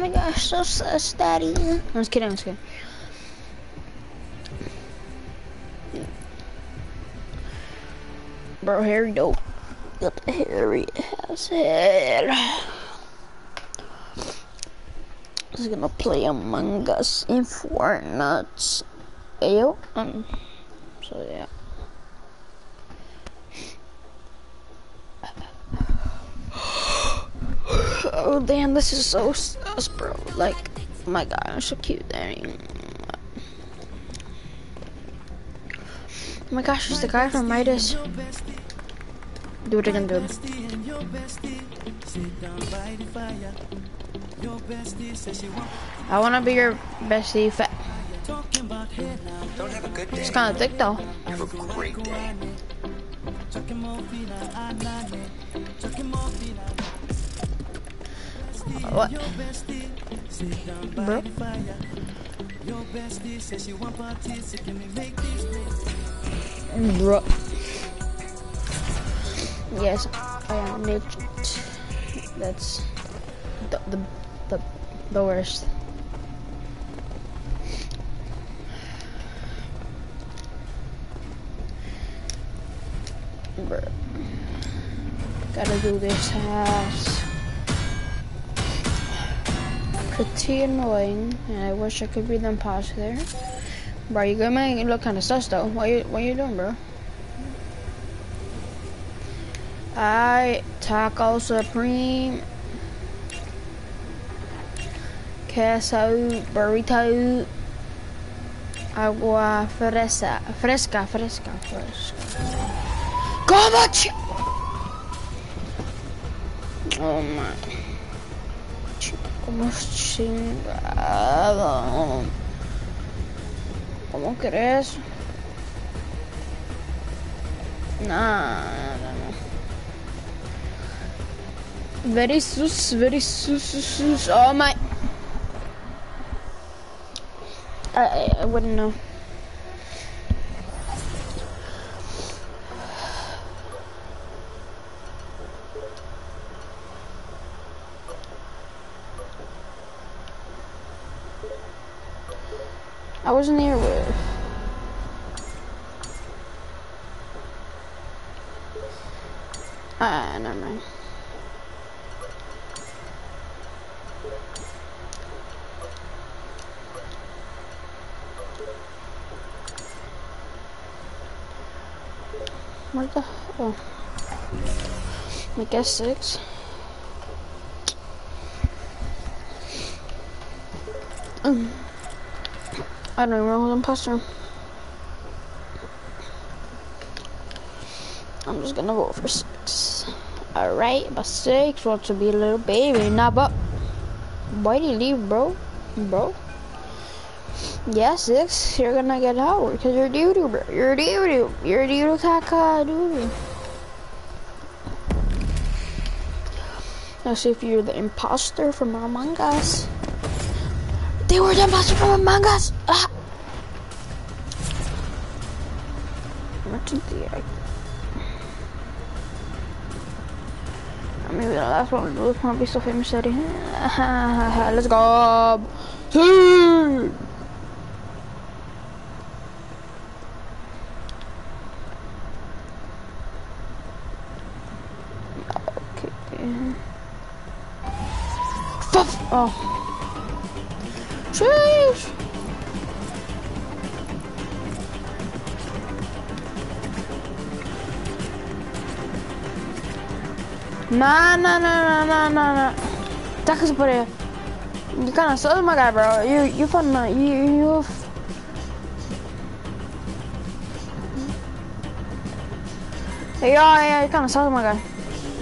my gosh, so sus, daddy. I'm just kidding, I'm just kidding. Bro, Harry dope. Got the Harry has head. Just gonna play Among Us in Fortnite. Ayo. So yeah. Oh damn, this is so sus, bro. Like, oh my god, I'm so cute, Danny. Oh my gosh, it's the guy from Midas. Do it again, dude. I wanna be your bestie, fat. Don't have a good day. It's kinda thick though. Have a great day. What? Bro? Bro. Yes, I am Mitch. That's the worst. Bro. Gotta do this ass. Pretty annoying, and I wish I could be the imposter there. Bro, you gonna make it look kinda sus though. What you doing, bro? Taco Supreme, queso, burrito, agua fresca. ¿Cómo oh my. ¿Cómo chingado? ¿Cómo crees? No. Very sus. Oh my. I wouldn't know. I wasn't here with. Never mind. What the hell? I guess 6. I don't even know who's imposter. I'm just gonna vote for 6. Alright, but 6 wants to be a little baby. Nah, but why did you leave, bro? Yeah, 6, you're gonna get out because you're doo-doo, bro. You're doo-doo. You're doo-doo caca doo-doo. Let's see if you're the imposter from Among Us. They were the imposter from Among Us! Ah! Maybe the last one will not be so famous already. Let's go! See! Oh. Sheesh. Nah. Taca essa porra. You kinda sus my guy, bro. You fun, you. Yeah, you kinda sus my guy.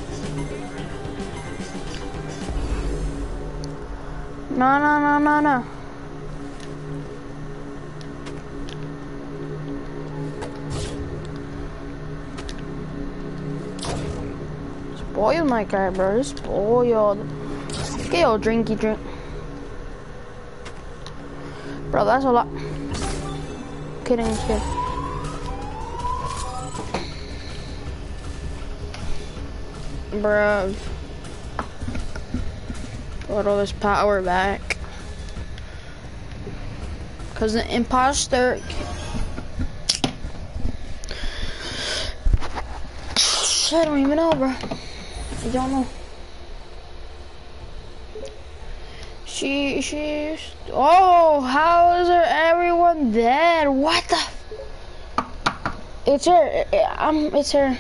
No. Spoiled my guy, bro. Spoiled. Get your drinky drink. Bro, that's a lot. Kidding, just kidding. Bro. Got all this power back. Cause the imposter. I don't even know, bro. I don't know. She's. Oh, how is there everyone dead? What the? It's her. It's her.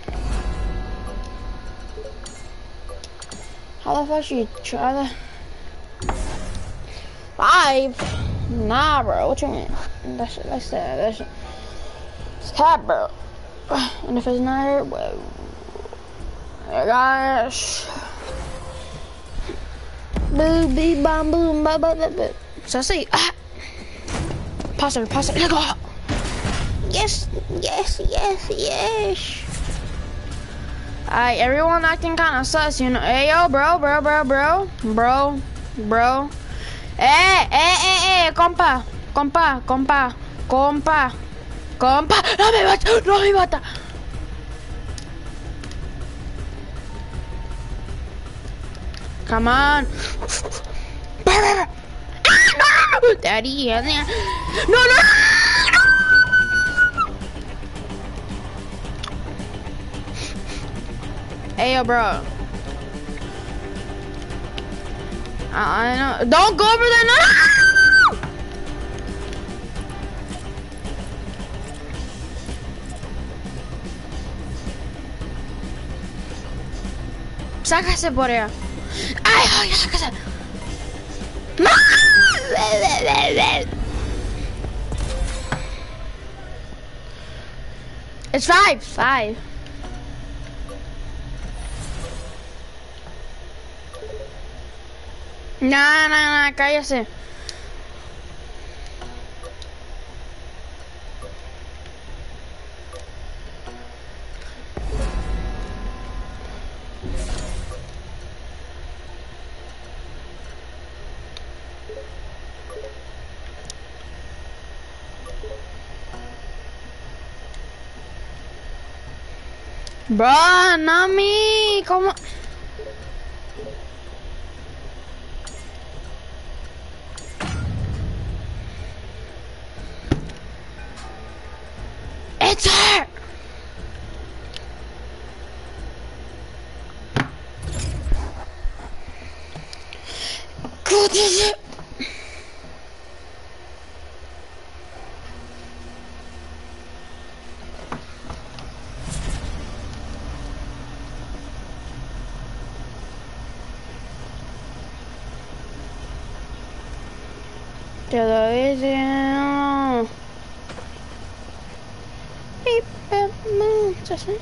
How the fuck she try to? 5? Nah, bro. What you mean? That's it's cat, bro. And if it's not her, well, gosh. Boo, bee, bam, boom, ba, ba, ba, ba. So I say, pause it, let go. Yes. Alright, everyone acting kind of sus, you know. Hey, yo, bro. Compa. No me mata. Come on. No! Daddy, no! Hey, yo, bro. I know. Don't go over there, no! Sácase por allá. Ay, sácase. No! It's 5. Nah, cállese. Bro, not me. ¿Cómo? It's her. What is it? Television. Beep, beep, boom. Just it.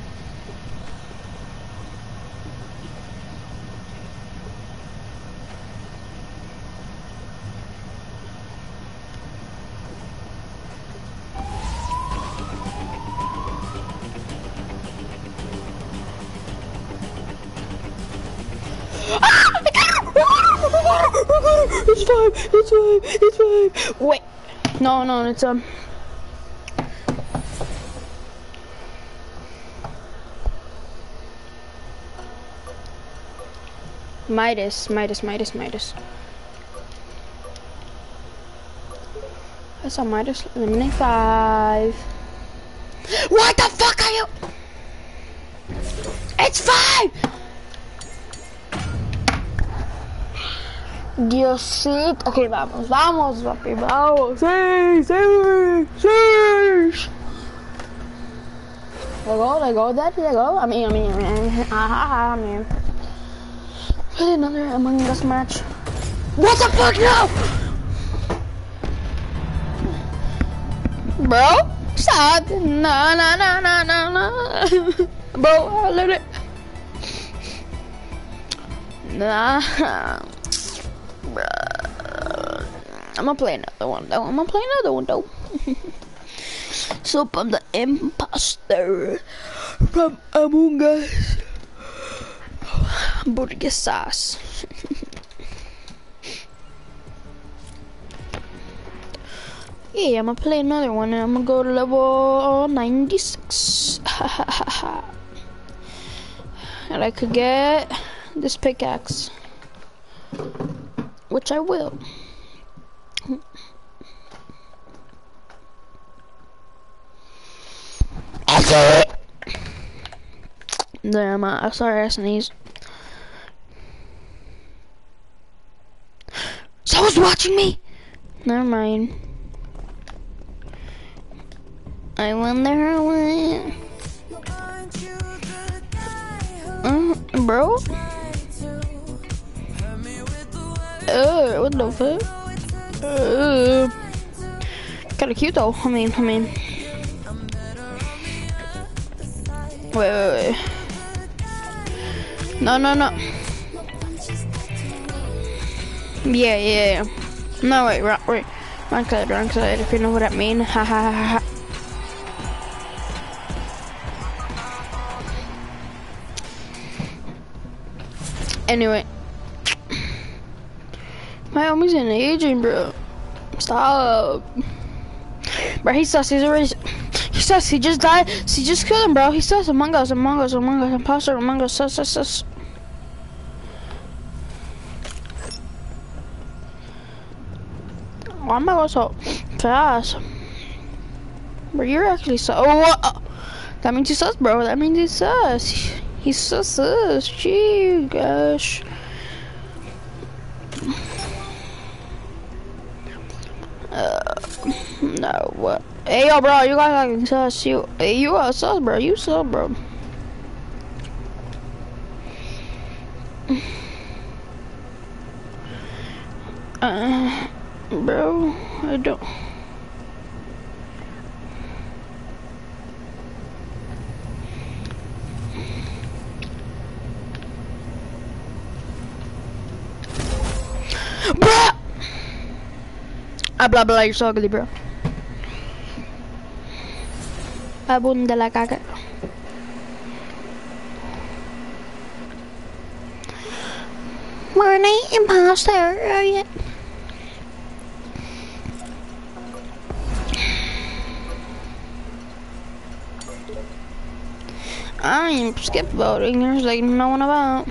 It's fine. Wait. No, it's Midas. I saw Midas eliminate 5. What the fuck are you? It's 5! Diosito. Ok, vamos, papi, vamos. Sí. Let go, daddy, let go. I mean. Play another Among Us match. What the fuck, no! Bro, stop. No. Bro, I love it. Nah. I'm gonna play another one though. So I'm the imposter from Among Us. Burger sauce. Yeah, I'm gonna play another one and I'm gonna go to level 96. And I could get this pickaxe. which I will. Damn, I'm sorry I sneezed. Someone's watching me! Never mind. I wonder what... bro? What the fuck? Kinda cute though. I mean. Wait. No. Yeah. No, wait. Wrong side, if you know what I mean. Ha ha ha ha. Anyway. My homie's in aging, bro. Stop. Bro, he sus. He sus. He just died. He just killed him, bro. He sus. Among Us. Imposter Among Us. Sus. Why am I going so fast? Bro, you're actually sus. Oh, that means he's sus, bro. That means he's sus. He's sus. Gee, gosh. No, what? Hey, yo, bro, you guys like sus. You are sus, bro. You sus, bro. Bro, I don't. Bro! Blah blah, you're so ugly, bro. Abun de la caca. Morning, imposter. I ain't skip voting. There's like no one about.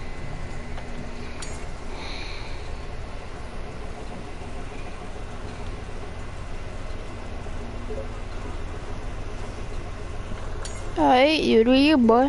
Alright, you do you, boy.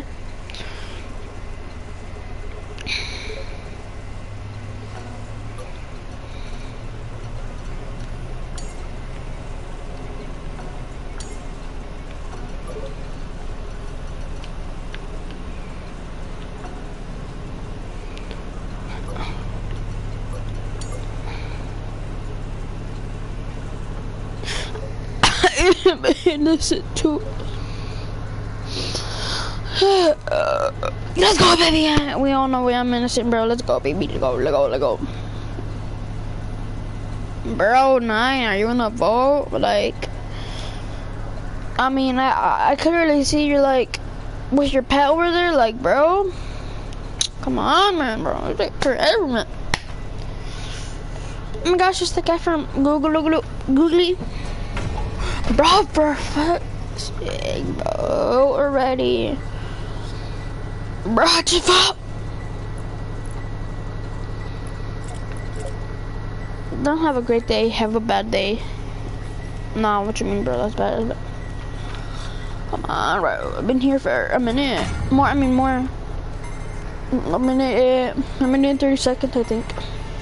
Innocent too. Let's go, baby. We all know I'm innocent, bro. Let's go, baby. Let's go. Bro, 9, are you in the vote? Like, I mean, I could really see you like with your pet over there, like, bro. Come on, man, bro. It's like forever, man. Oh my gosh, it's the guy from Googly. Bro, for fuck's sake, bro, already. Bro, just fuck. Don't have a great day, have a bad day. Nah, what you mean, bro? That's bad. Come on, bro. I've been here for a minute. A minute and 30 seconds, I think.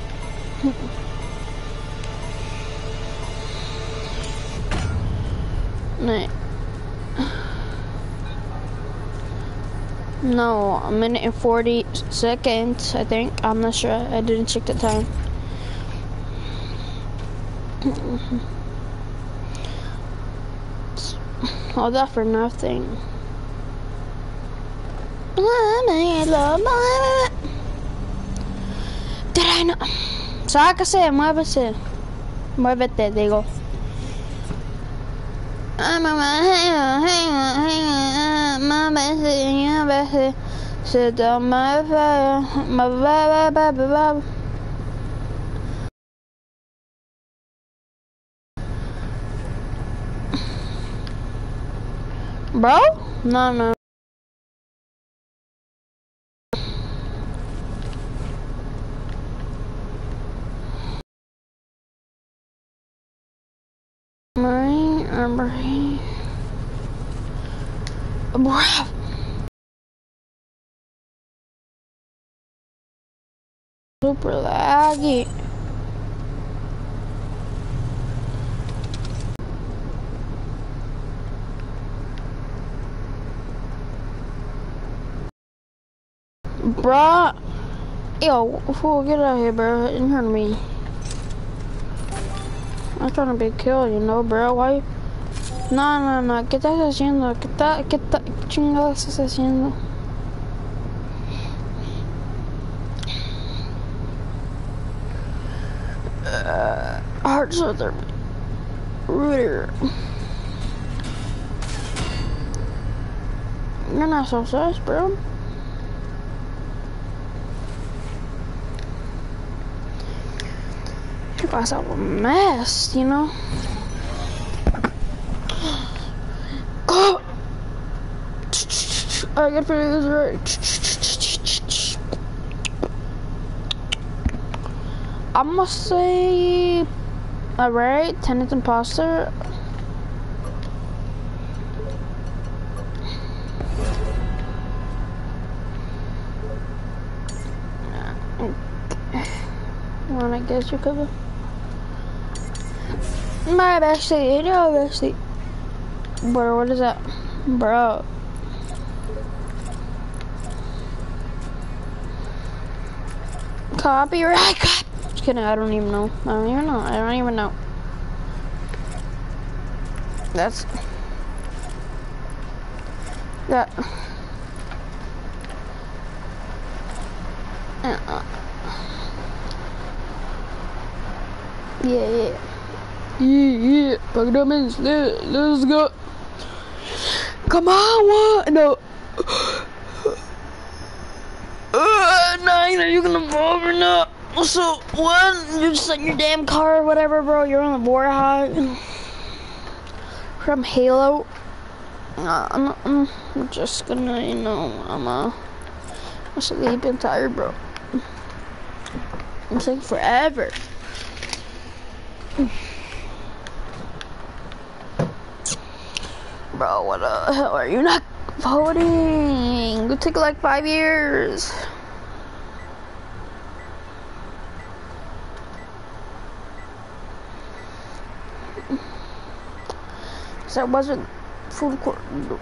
No, a minute and 40 seconds, I think. I'm not sure. I didn't check the time. All that for nothing. Did I know? Sácase, muévese. Muévete, digo. Bro? No. Bruh. Super laggy. Bruh. Yo, fool, get out of here, bro. You heard me. I'm trying to be killed, you know, bro. Why? No. ¿Qué estás haciendo? ¿Qué chingados estás haciendo? Hard southern. Rooter. You're not so sus, bro. You guys have a mess, you know? Go! I gotta figure this right. I'm gonna say, alright, Tenant Imposter. Well, I guess you could. My bestie, your bestie. Bro, what is that? Bro. Copyright. Just kidding, I don't even know. I don't even know. That's... That... Yeah. Fuck them in. Let's go. Come on, what? No. 9, are you gonna move or not? So, 1, you just in your damn car or whatever, bro. You're on the Warhog. From Halo. I'm just gonna, you know, I'm sleeping tired, bro. I'm taking forever. Bro, what the hell are you not voting? It took like 5 years. So it wasn't food court.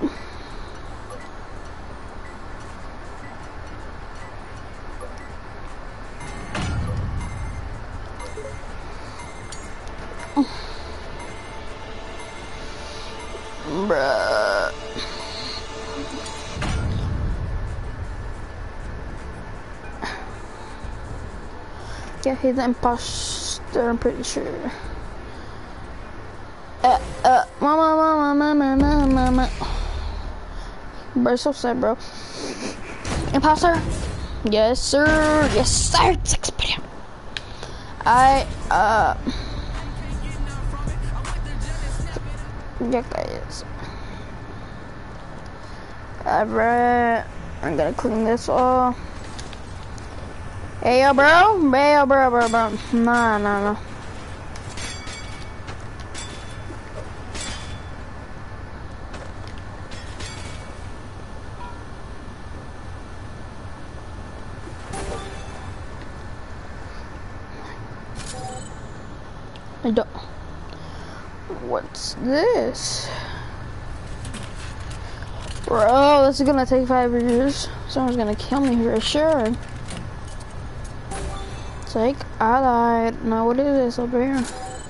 Bruh. Yeah, he's the imposter, I'm pretty sure. Mama. Bro, so sad, bro. Imposter? Yes, sir. Yes, sir. 6 p.m. Yeah, guys. Alright. I'm gonna clean this off. Hey, yo, bro. Bro. No. I don't. What's this? Bro, this is gonna take 5 years. Someone's gonna kill me for sure. It's like, I lied. Now what is this over here?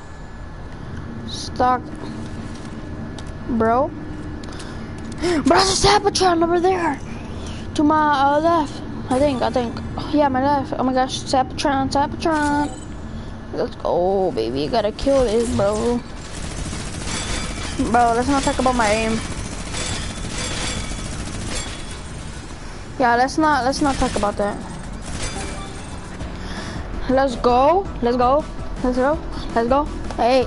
Stock. Bro? Bro, there's a Sapatron over there! To my left. I think. Yeah, my left. Oh my gosh, Sapatron. Let's go, baby. You gotta kill this, bro. Bro, let's not talk about my aim. Yeah, let's not talk about that. Let's go. Hey.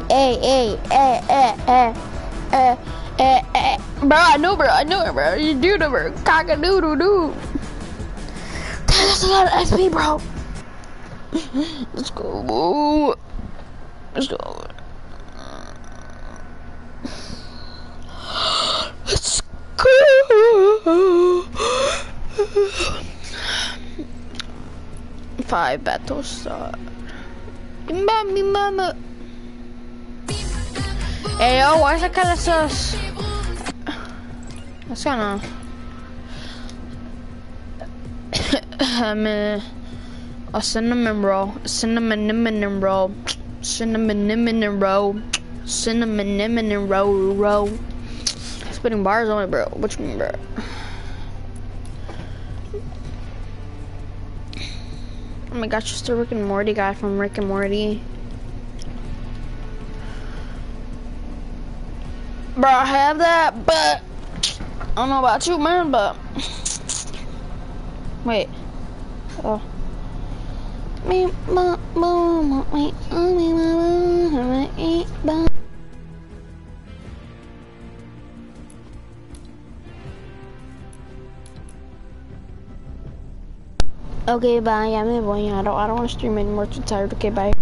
Bro, I know it, bro. You do it, bro. Cock-a-doodle-doo. That's a lot of XP, bro. Let's go. 5 battle start. Mama. Hey yo, why is that kind of sus? That's kinda a cinnamon roll, cinnamon roll, cinnamon roll, cinnamon roll. Spitting bars on it, bro. What you mean, bro? Oh my gosh, just the Rick and Morty guy from Rick and Morty. Bro, I have that, but I don't know about you, man, but wait. Oh. Okay, bye. Yeah, me voy. I don't want to stream anymore. Too tired. Okay, bye.